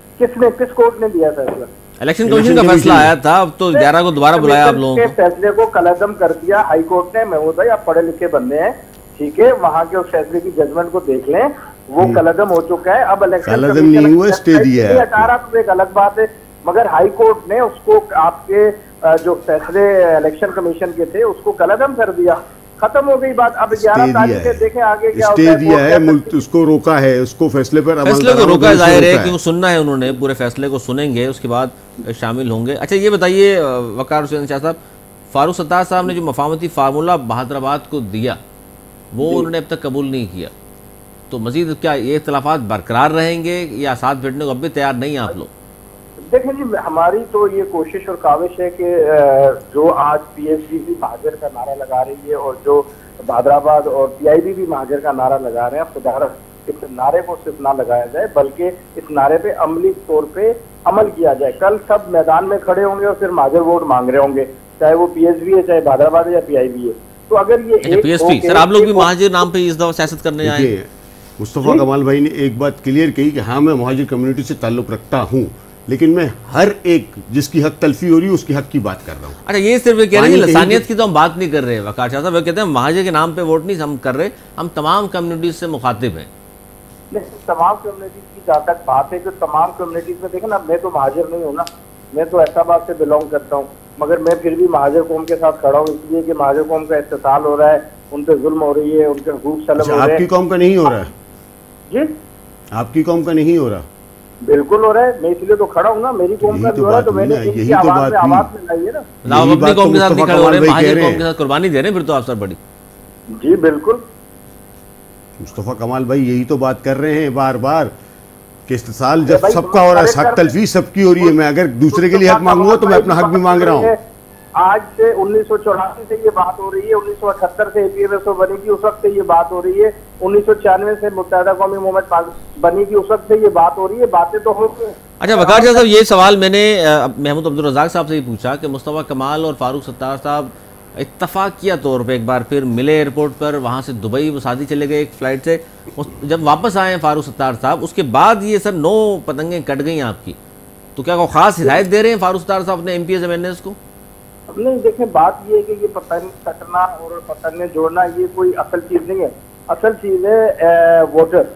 S4: किस कोर्ट ने दिया फैसला?
S2: इलेक्शन कमीशन का फैसला आया था, अब तो 11 को दोबारा बुलाया आप लोगों को।
S4: फैसले को कलअदम कर दिया हाई कोर्ट ने। महमूद भाई आप पढ़े लिखे बंदे हैं, ठीक है, वहां के उस फैसले की जजमेंट को देख लें, वो कलअदम हो चुका है। अब इलेक्शन
S3: कलअदम नहीं हुआ, स्टे दिया है।
S4: 18 तो एक अलग बात है, मगर हाई कोर्ट ने उसको आपके जो फैसले इलेक्शन कमीशन के थे उसको कलअदम कर दिया, खत्म हो गई बात। अब 11 तारीख से देखें आगे क्या होता है।
S3: स्टे दिया है, मुल्क उसको रोका है, उसको फैसले पर
S2: फैसले को रोका है, जाहिर है क्योंकि सुनना है उन्होंने, पूरे फैसले को सुनेंगे उसके बाद शामिल होंगे। अच्छा ये बताइए वकार हुसैन शाह साहब, फारूक सत्तार साहब ने जो मफामती फार्मूला बहादराबाद को दिया वो उन्होंने अब तक कबूल नहीं किया, तो मजीद क्या ये इख्तलाफात बरकरार रहेंगे या साथ बैठने को अब भी तैयार नहीं है आप लोग?
S4: देखें जी, हमारी तो ये कोशिश और काविश है कि जो आज पीएसपी भी महाजर का नारा लगा रही है और जो बहादराबाद और पीआईबी भी महाजर का नारा लगा रहे हैं, खुदा इस नारे को सिर्फ ना लगाया जाए बल्कि इस नारे पे अमली तौर पे अमल किया जाए। कल सब मैदान में खड़े होंगे और फिर महाजर वोट मांग रहे होंगे, चाहे वो पीएसबी है, चाहे बहादराबाद है या पीआईबी है। तो अगर ये
S2: पीएसपी सर, आप लोग भी महाजर नाम पे इस दफा सियासत करने आए?
S3: मुस्तफ़ा कमाल भाई ने एक बात क्लियर कही कि हाँ मैं महाजिर कम्युनिटी से ताल्लुक़ रखता हूँ, लेकिन मैं हर एक जिसकी हक तलफी हो रही है उसकी हक की बात कर रहा हूँ।
S2: अच्छा ये सिर्फ कह रहे हैं लसानियत की तो हम बात नहीं कर रहे हैं वकार शाह साहब, वो कहते हैं महाजिर के नाम पे वोट नहीं हम कर रहे, हम तमाम कम्युनिटीज से मुखातिब हैं।
S4: तमाम कम्युनिटीज की जहाँ तक बात है, जो तमाम कम्युनिटीज में देखें ना, मैं तो महाजिर नहीं हूँ ना, मैं तो ऐसाबाद से बिलोंग करता हूँ, मगर मैं फिर भी महाजिर कौम के साथ खड़ा हूँ, इसलिए कि महाजिर कौम का इस्तेसाल हो रहा है, उन पर जुल्म हो रही है, उनके हुकूक सलब हो रहे हैं।
S3: आपकी कौम का नहीं हो रहा है
S4: जी?
S3: आपकी कौम का नहीं हो रहा?
S4: बिल्कुल हो रहा है, मैं इसलिए तो खड़ा हूँ ना, मेरी कौम का हो रहा है तो मैंने इनकी आवाज में आवाज मिलाई है ना।
S2: आप अपनी कौम के साथ नहीं खड़े हो रहे, महाजिर कौम के साथ कुर्बानी दे रहे हैं, फिर तो आप सर बड़ी।
S4: जी बिल्कुल
S3: मुस्तफ़ा कमाल भाई यही तो बात कर रहे हैं बार बार कि इस्तेसाल जब सबका हो रहा है, हक तलफी सबकी हो रही है, मैं अगर दूसरे के लिए हक मांगूंगा तो मैं अपना हक भी मांग रहा हूँ।
S4: आज से 1984 से ये बात हो रही है, 1978 से एपीएसओ बनी थी उस वक्त से ये बात हो रही है, 1996 से मुत्तहदा कौमी मूवमेंट बनी थी उस वक्त से ये बात हो रही है, बातें तो हो।
S2: अच्छा वकार शाह साहब, ये सवाल मैंने महमूद अब्दुल रज़ाक साहब से ही पूछा कि मुस्तफ़ा कमाल और फारूक सत्तार साहब इत्तफाकिया तौर पे एक बार फिर मिले एयरपोर्ट पर, वहाँ से दुबई वो शादी चले गए एक फ़्लाइट से, जब वापस आए फारूक सत्तार साहब उसके बाद ये सर 9 पतंगें कट गई आपकी, तो क्या कोई ख़ास हिदायत दे रहे हैं फारूक सत्तार साहब अपने MPs MNAs को?
S4: अब नहीं, देखें बात ये है कि ये पतंग कटना और पतंगें जोड़ना ये कोई असल चीज़ नहीं है, असल चीज़ है वोटर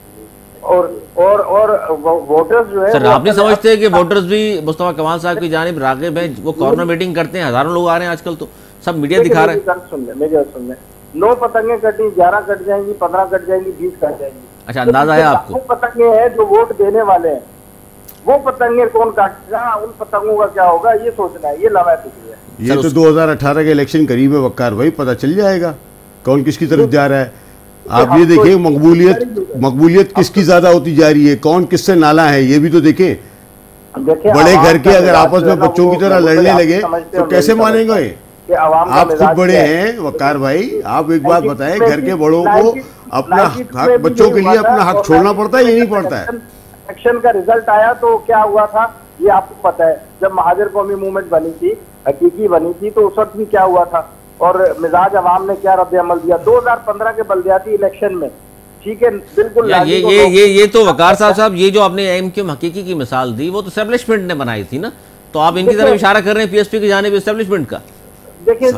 S4: और वोटर्स जो है। सर
S2: आप नहीं समझते कि वोटर्स भी मुस्तफ़ा कमाल साहब की जानिब राग़िब हैं? वो कॉर्नर मीटिंग करते हैं, हज़ारों लोग आ रहे हैं आजकल, तो सब मीडिया दिखा रहे हैं।
S4: मेरी बात सुन लें, 9 पतंगें कटी, 11 कट जाएंगी, 15 कट जाएंगी, 20 कट जाएंगी।
S2: अच्छा अंदाजा है आपको?
S4: वो पतंगे हैं जो वोट देने वाले हैं, वो पतंगे कौन काटेगा, उन पतंगों का क्या होगा ये सोचना है, ये लवायत है।
S3: ये तो 2018 के इलेक्शन करीब है वकार भाई, पता चल जाएगा कौन किसकी तरफ जा रहा है। आप ये देखिए मकबूलियत किसकी ज्यादा होती जा रही है, कौन किससे नाला है, ये भी तो देखें। बड़े घर के अगर आपस में बच्चों की तरह लड़ने लगे तो कैसे मानेंगे?
S4: कि आवाम
S3: आप खुद बड़े हैं वकार भाई, आप एक बात बताएं, घर के बड़ों को अपना हक, बच्चों के लिए अपना हक छोड़ना पड़ता है या नहीं पड़ता है?
S4: इलेक्शन का रिजल्ट आया तो क्या हुआ था ये आपको पता है। जब महाजर कौमी मूवमेंट बनी थी, हकीकी बनी थी, तो उस वक्त भी क्या हुआ था और मिजाज अवाम ने क्या रद्द अमल दिया 2015 के बलदियाती इलेक्शन में। ठीक है, बिल्कुल
S2: ये तो वकार साहब ये जो आपने एमक्यूएम हकीकी की मिसाल दी वो तो एस्टेब्लिशमेंट ने बनाई थी ना, तो आप इनकी तरफ इशारा कर रहे हैं पीएसपी की जानिब एस्टेब्लिशमेंट का।
S4: देखिए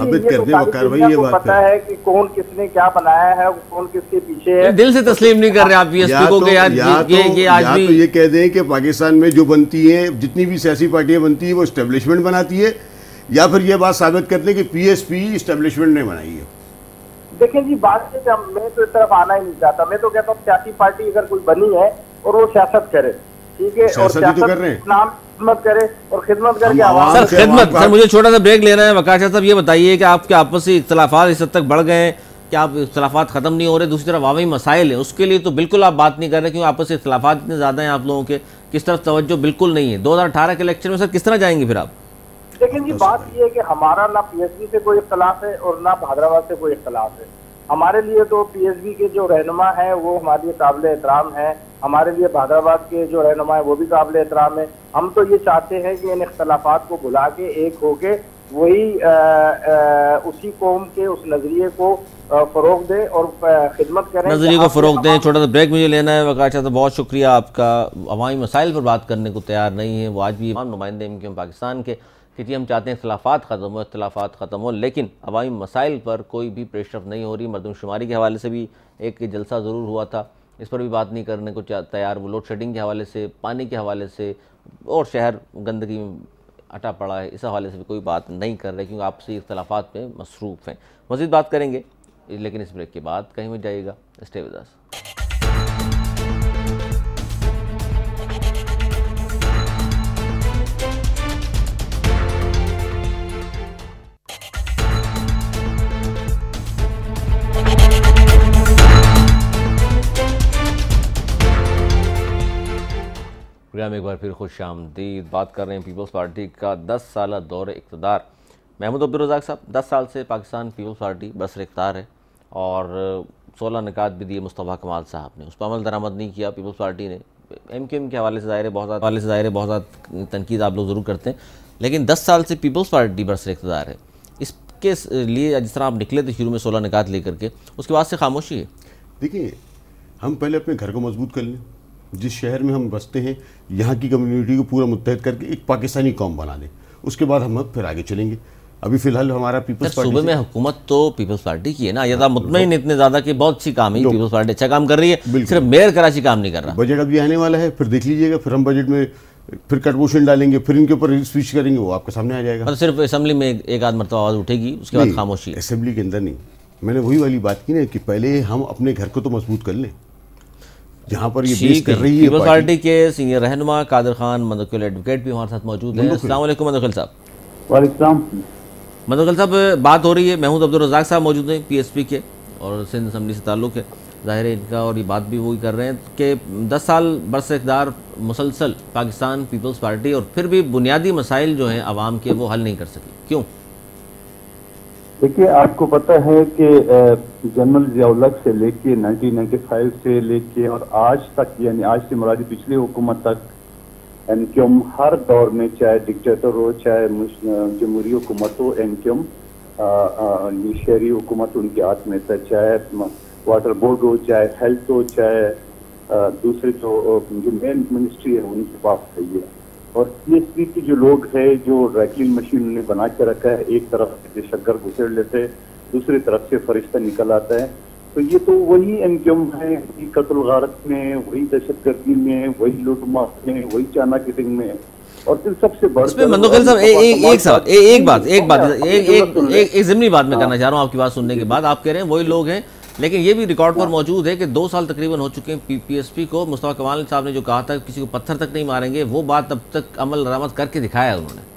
S4: पता है कि कौन किसने क्या बनाया है, कौन किसके पीछे है।
S2: दिल से तस्लीम नहीं कर रहे आप पीएसपी को कि यार ये आज भी
S3: तो ये कह दें कि पाकिस्तान में जो बनती है, जितनी भी सियासी पार्टियां बनती है वो एस्टेब्लिशमेंट बनाती है, या फिर ये बात साबित करते हैं कि पीएसपी एस्टेब्लिशमेंट ने बनाई है।
S4: देखिए जी, बात है मैं तो इस तरफ आना ही नहीं चाहता। मैं तो कहता हूँ सियासी पार्टी अगर कोई बनी है और वो सियासत करे, ठीक है, और
S3: सियासत तो कर रहे हैं,
S4: नाम खिदमत करे और खिदमत करके आवाम
S2: सर खिदमत। सर मुझे छोटा सा ब्रेक लेना है। वकार साहब ये बताइए कि आपके आपसी इख्तलाफात इस हद तक बढ़ गए हैं कि आप इख्तलाफात खत्म नहीं हो रहे, दूसरी तरफ आवामी मसाइल है उसके लिए तो बिल्कुल आप बात नहीं कर रहे, क्योंकि आपसी इख्तलाफात इतने ज्यादा हैं आप लोगों के, किस तरफ तवज्जो बिल्कुल नहीं है। 2018 के इलेक्शन में सर किस तरह जाएंगे फिर आप?
S4: लेकिन जी बात ये है कि हमारा ना पीएसबी से कोई इख्तलाफ है और ना हैदराबाद से कोई इख्तलाफ है। हमारे लिए तो पीएसबी के जो रहनुमा है वो हमारे लिए काबिल एहतराम है, हमारे लिए हैदराबाद के जो रहनुमा है वो भी काबिल एहतराम है। हम तो ये चाहते हैं कि इन इख्तलाफात को भुला के एक होके वही उसी कौम के उस नजरिए को फरोग दें और खिदमत करें,
S2: नजरिए को फरोग दें। छोटा सा ब्रेक मुझे लेना है। वकार साहब बहुत शुक्रिया आपका, अवामी मसाइल पर बात करने को तैयार नहीं है वो आज भी नुमाइंदे एमक्यूएम पाकिस्तान के, कि हम चाहते हैं इख्तलाफात ख़त्म हो, लेकिन अवामी मसाइल पर कोई भी प्रेशर नहीं हो रही। मरदमशुमारी के हवाले से भी एक जलसा ज़रूर हुआ था, इस पर भी बात नहीं करने को तैयार। वो लोड शेडिंग के हवाले से, पानी के हवाले से, और शहर गंदगी में अटा पड़ा है, इस हवाले से भी कोई बात नहीं कर रहे, क्योंकि आपसी इख्तलाफात में मसरूफ़ हैं। मज़ीद बात करेंगे लेकिन इस ब्रेक के बाद, कहीं मत जाइएगा, स्टे विद अस। प्रोग्राम एक बार फिर खुश आमदीद। बात कर रहे हैं पीपल्स पार्टी का 10 साल दौर इक़्तिदार। महमूद अब्दुल रज़ाक साहब, 10 साल से पाकिस्तान पीपल्स पार्टी बसर इक़्तिदार है और 16 निकात भी दिए मुस्तफ़ा कमाल साहब ने, उस पर अमल दरामद नहीं किया पीपल्स पार्टी ने। एमक्यूएम के हवाले से ज़ाहिर बहुत ज़्यादा तनकीद आप लोग ज़रूर करते हैं, लेकिन 10 साल से पीपल्स पार्टी बसर इक़्तिदार है। इसके लिए जिस तरह आप निकले थे शुरू में 16 निकात लेकर के, उसके बाद से खामोशी है।
S3: देखिए, हम पहले अपने घर को मजबूत कर लें, जिस शहर में हम बसते हैं यहाँ की कम्युनिटी को पूरा मुत्तहद करके एक पाकिस्तानी कौम बना दें, उसके बाद हम फिर आगे चलेंगे। अभी फिलहाल हमारा पीपल्स पार्टी
S2: सूबे में हुकूमत तो पीपल्स पार्टी की है ना, यह मुतमईन इतने ज़्यादा कि बहुत अच्छी काम है, पीपल्स पार्टी अच्छा काम कर रही है, सिर्फ मेयर कराची काम नहीं कर रहा।
S3: बजट अभी आने वाला है, फिर देख लीजिएगा, फिर हम बजट में फिर कंट्रीब्यूशन डालेंगे, फिर इनके ऊपर स्पीच करेंगे, वो आपके सामने आ जाएगा।
S2: मतलब सिर्फ असेंबली में एक आध मरतबा आवाज़ उठेगी, उसके बाद खामोशी।
S3: असेंबली के अंदर नहीं, मैंने वही वाली बात की ना कि पहले हम अपने घर को तो मजबूत कर लें, जहाँ पर ये बेस कर रही है।
S2: पीपल्स पार्टी के सीनियर रहनुमा कादिर खान मंदोखिल एडवोकेट भी हमारे साथ मौजूद हैं। अस्सलाम वालेकुम मंदोखिल साहब।
S4: वालेकुम।
S2: मंदोखिल साहब, बात हो रही है, महमूद अब्दुल रज़ाक साहब मौजूद हैं पीएसपी के और सिंध असम्बली से ताल्लुक़ है, ज़ाहिर है इनका, और ये बात भी वही कर रहे हैं कि 10 साल बरस इक़्तिदार मुसलसल पाकिस्तान पीपल्स पार्टी, और फिर भी बुनियादी मसाइल जो हैं आवाम के वो हल नहीं कर सकी, क्यों?
S5: देखिए, आपको पता है कि जनरल ज़िया-उल-हक से लेके 1995 से लेके और आज तक, यानी आज से मुराद पिछली हुकूमत तक, एमक्यूएम हर दौर में, चाहे डिक्टेटर हो, चाहे जमहूरी हुकूमत हो, एमक्यूएम ये शहरी हुकूमत उनके हाथ में था, चाहे वाटर बोर्ड हो, चाहे हेल्थ हो, चाहे दूसरे जो मेन मिनिस्ट्री है उनके पास है ये। और पीएसपी के जो लोग हैं, जो रैकलिंग मशीन उन्हें बना के रखा है, एक तरफ से शक्कर घुसेड़ लेते हैं, दूसरी तरफ से फरिश्ता निकल आता है। तो ये तो वही एमक्यूएम है, वही कत्ल गारत में, वही दहशतगर्दी में, वही लूटमार में, वही चाणाकिटिंग में। और फिर सबसे बड़ा
S2: मंदोखिल साहब एक ज़िमनी बात मैं करना चाह रहा हूँ आपकी बात सुनने के बाद। आप कह रहे हैं वही लोग हैं, लेकिन ये भी रिकॉर्ड पर मौजूद है कि 2 साल तकरीबन हो चुके हैं पीएसपी को। मुस्तफ़ा कमाल साहब ने जो कहा था किसी को पत्थर तक नहीं मारेंगे, वो बात अब तक अमल दरामद करके दिखाया है उन्होंने।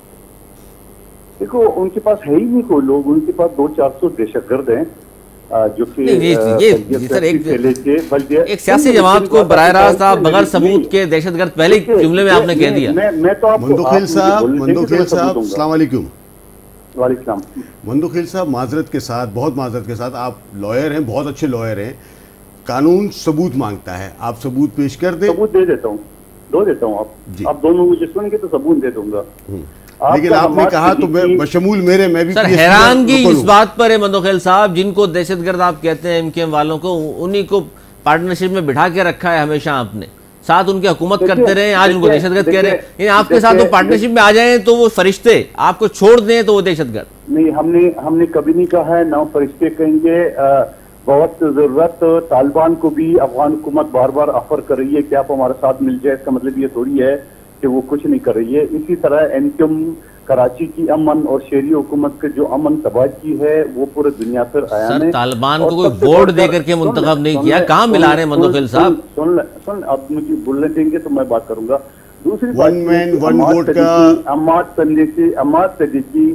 S5: देखो, उनके पास है ही नहीं कोई लोग, उनके पास 200-400 दहशतगर्द हैं जो कि
S2: सर एक सियासी जमात को बराह रास्त आप बगैर सबूत के दहशतगर्द पहले जुमले में आपने कह दिया।
S5: मैं तो आपको
S3: मंदोखिल साहब, अस्सलाम वालेकुम।
S5: वालेकुम।
S3: मंदोखेल साहब, माजरत के साथ, बहुत माजरत के साथ, आप लॉयर हैं, बहुत अच्छे लॉयर हैं, कानून सबूत मांगता है, आप सबूत पेश कर दें।
S5: सबूत दे देता हूँ, दो देता हूँ। आप दोनों मुझे सुनेंगे तो सबूत दे दूंगा।
S3: लेकिन आपने कहा तो बशमूल मेरे, मैं भी
S2: सर हैरानगी इस बात पर है मंदोखेल साहब, जिनको दहशतगर्द आप कहते हैं एमकेएम वालों को, उन्हीं को पार्टनरशिप में बिठा के रखा है हमेशा आपने, साथ उनकी हुकूमत करते रहे, आज उनको दहशतगर्द कह रहे हैं। आपके साथ वो पार्टनरशिप में आ जाए तो वो फरिश्ते, आपको छोड़ दें तो वो दहशतगर्द।
S5: नहीं, हमने कभी नहीं कहा है, ना फरिश्ते कहेंगे। बहुत जरूरत तालिबान को भी अफगान हुकूमत बार बार ऑफर कर रही है कि आप हमारे साथ मिल जाए, इसका मतलब ये थोड़ी है कि वो कुछ नहीं कर रही है। इसी तरह एमकेएम कराची की अमन और शहरी हुकूमत के जो अमन तबाह की है वो पूरे दुनिया पर आया है।
S2: सर तालिबान को कोई वोट देकर के मुंतखब नहीं किया, कहाँ मिला रहे हैं मंदोखेल साहब?
S5: सुन अब मुझे बोलने देंगे तो मैं बात करूंगा। दूसरी
S3: वन मैन वन वोट का
S5: अमाद सदीकी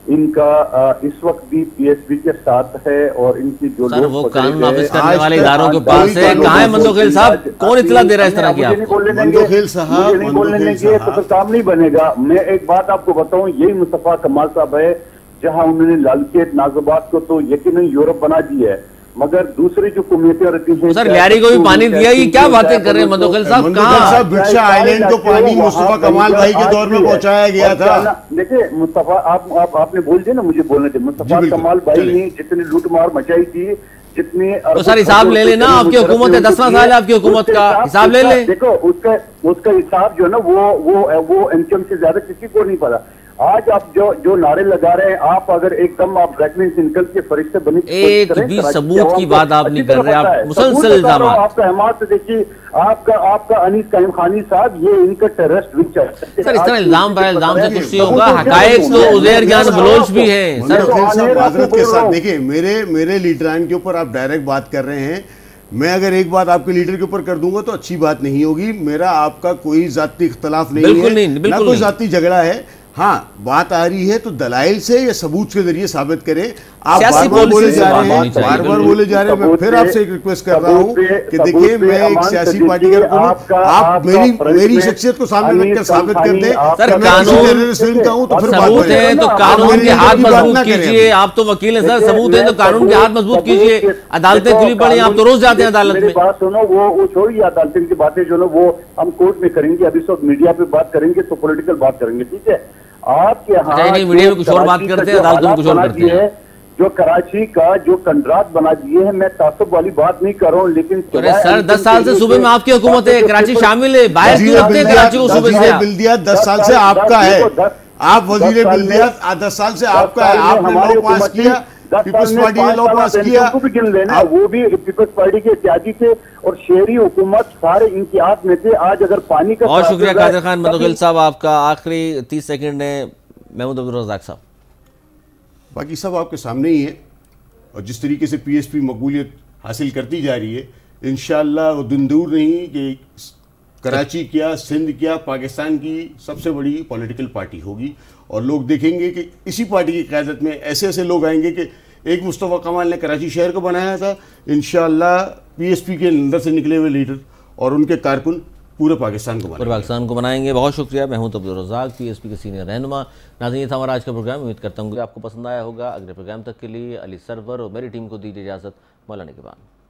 S5: इनका इस वक्त भी पीएसपी के साथ है और इनकी जो
S2: सर वो कानून नाफिज करने वाले इदारों के पास है, कहाँ है मंदोखेल साहब? कौन इतला दे रहा है इस तरह की आपको?
S3: मंदोखेल साहब
S5: नहीं बोलने देंगे तो फिर काम नहीं बनेगा। मैं एक बात आपको बताऊं, यही मुस्तफा कमाल साहब है, जहां उन्होंने लालकेट नाजोबाद को तो यकीनन यूरोप बना दिया है, मगर दूसरी जो कम्युनिटी रहती है।
S2: सर लियारी को भी पानी दिया, ये क्या बातें कर रहे हैं मंदोखेल साहब? कहाँ
S3: भिक्षा आइलैंड को पानी मुस्तफा कमाल भाई के दौर में पहुंचाया गया था।
S5: देखिए मुस्तफा, आपने बोल दिया ना, मुझे बोलने थे। मुस्तफा कमाल भाई ने जितनी लूटमार मचाई थी, जितनी
S2: तो सर हिसाब ले लेना, आपकी हुकूमत है, 10वां साल है आपकी हुकूमत का, हिसाब ले ले।
S5: देखो उसका हिसाब जो है ना वो एमकेएम से ज्यादा किसी को नहीं पता। आज आप जो नारे लगा रहे हैं, आप अगर एकदम आप ब्लैकमेल से निकल के फरिश्ते बने,
S2: एक भी सबूत की बात आप नहीं कर रहे, आप मुसलसल इल्जाम।
S5: आपका हिमात से देखिए, आपका अनीस कायम खानी साहब, ये इनका टेररिस्ट विच है
S2: सर। इस तरह इल्जाम पर इल्जाम से कुछ नहीं होगा, हकायक तो उज़ैर ज्ञान बलोच भी है सर।
S3: माजरत के साथ देखिए, मेरे लीडरान के ऊपर आप डायरेक्ट बात कर रहे हैं। मैं अगर एक बात आपके लीडर के ऊपर कर दूंगा तो अच्छी बात नहीं होगी। मेरा आपका कोई जाती इख्तलाफ नहीं है, ना कोई जाती झगड़ा है। हाँ, बात आ रही है तो दलाइल से या सबूत के जरिए साबित करें। आप बार बार बोले जा रहे हैं, बार बार बोले जा रहे हैं। मैं फिर आपसे एक रिक्वेस्ट कर रहा हूँ कि देखिए, मैं एक सियासी पार्टी का, आप मेरी शख्सियत को सामने रखकर साबित कर दें।
S2: सर कानून
S3: का हूँ तो फिर
S2: सबूत है तो कानून के हाथ मजबूत कीजिए। आप तो वकील हैं सर, सबूत है तो कानून के हाथ मजबूत कीजिए। अदालतें खुली पड़ी, आप तो रोज जाते हैं अदालत में।
S5: बात सुनो, वो छोड़िए अदालत की बातें जो ना वो हम कोर्ट में करेंगे। अभी सब मीडिया पे बात करेंगे तो पॉलिटिकल बात करेंगे, ठीक है? आपके यहाँ
S2: मीडिया में कुछ और बात करते हैं, अदालत में कुछ और करते हैं।
S5: जो कराची का जो कंट्राक्ट बना दिए है, मैं तासुब वाली बात नहीं कर रहा हूँ, लेकिन
S2: सर 10 साल से सूबे में आपकी हुकूमत है, कराची शामिल है, बाहर क्यों रखते हैं कराची को? सूबे से
S3: बिल दिया 10 साल से आपका है, आप वजीर बिल दिया 10 साल से आपका है, आपने लॉ पास किया, पीपल्स पार्टी ने लॉ पास किया,
S5: भी गिन लेना, वो भी पीपल्स पार्टी के त्यागी थे और शहरी हुकूमत सारे इनकी हाथ में थे। आज अगर पानी का,
S2: बहुत शुक्रिया कादिर खान मंदोखेल साहब, आपका आखिरी 30 सेकंड है। महमूद अब्दुल रज़ाक साहब,
S3: बाकी सब आपके सामने ही है और जिस तरीके से पीएसपी मकबूलियत हासिल करती जा रही है, इंशाअल्लाह वो दिन दूर नहीं कि कराची क्या, सिंध क्या, पाकिस्तान की सबसे बड़ी पॉलिटिकल पार्टी होगी और लोग देखेंगे कि इसी पार्टी की क़यादत में ऐसे ऐसे लोग आएंगे कि एक मुस्तफ़ा कमाल ने कराची शहर को बनाया था, इंशाअल्लाह पीएसपी के अंदर से निकले हुए लीडर और उनके कारकुन पूरे पाकिस्तान को बनाएंगे।
S2: बहुत शुक्रिया महमूद अब्दुल रज़ाक, पीएसपी के सीनियर रहनुमा। नाज़रीन, ये था हमारा आज का प्रोग्राम। उम्मीद करता हूँ कि आपको पसंद आया होगा। अगले प्रोग्राम तक के लिए अली सरवर और मेरी टीम को दीजिए इजाज़त। मौलाना के बाद।